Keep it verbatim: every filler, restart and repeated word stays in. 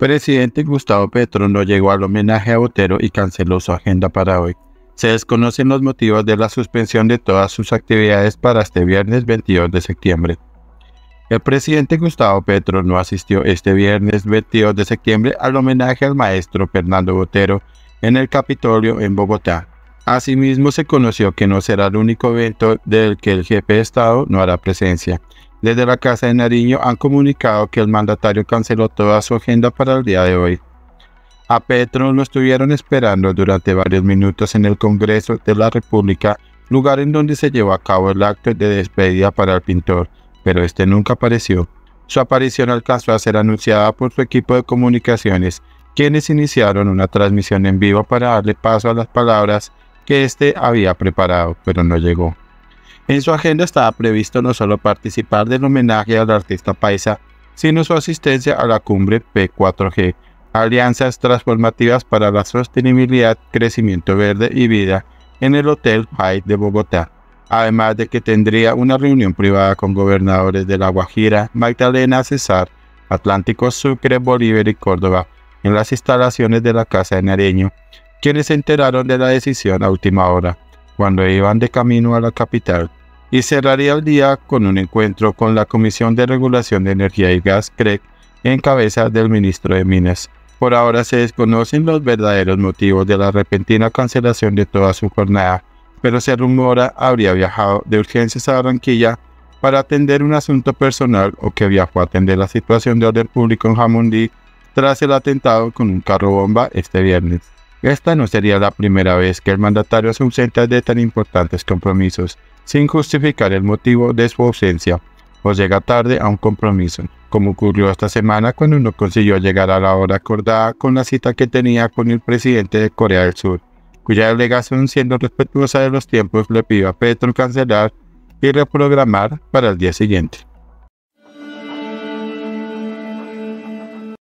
Presidente Gustavo Petro no llegó al homenaje a Botero y canceló su agenda para hoy. Se desconocen los motivos de la suspensión de todas sus actividades para este viernes veintidós de septiembre. El presidente Gustavo Petro no asistió este viernes veintidós de septiembre al homenaje al maestro Fernando Botero en el Capitolio en Bogotá. Asimismo, se conoció que no será el único evento del que el jefe de Estado no hará presencia. Desde la Casa de Nariño han comunicado que el mandatario canceló toda su agenda para el día de hoy. A Petro lo estuvieron esperando durante varios minutos en el Congreso de la República, lugar en donde se llevó a cabo el acto de despedida para el pintor, pero este nunca apareció. Su aparición alcanzó a ser anunciada por su equipo de comunicaciones, quienes iniciaron una transmisión en vivo para darle paso a las palabras que éste había preparado, pero no llegó. En su agenda estaba previsto no solo participar del homenaje al artista paisa, sino su asistencia a la cumbre P cuatro G, Alianzas Transformativas para la Sostenibilidad, Crecimiento Verde y Vida, en el Hotel Hyatt de Bogotá, además de que tendría una reunión privada con gobernadores de La Guajira, Magdalena, Cesar, Atlántico, Sucre, Bolívar y Córdoba, en las instalaciones de la Casa de Nariño, quienes se enteraron de la decisión a última hora, cuando iban de camino a la capital, y cerraría el día con un encuentro con la Comisión de Regulación de Energía y Gas, C R E G, en cabeza del ministro de Minas. Por ahora se desconocen los verdaderos motivos de la repentina cancelación de toda su jornada, pero se rumora habría viajado de urgencias a Barranquilla para atender un asunto personal o que viajó a atender la situación de orden público en Jamundí tras el atentado con un carro bomba este viernes. Esta no sería la primera vez que el mandatario se ausenta de tan importantes compromisos, sin justificar el motivo de su ausencia, o llega tarde a un compromiso, como ocurrió esta semana cuando no consiguió llegar a la hora acordada con la cita que tenía con el presidente de Corea del Sur, cuya delegación, siendo respetuosa de los tiempos, le pidió a Petro cancelar y reprogramar para el día siguiente.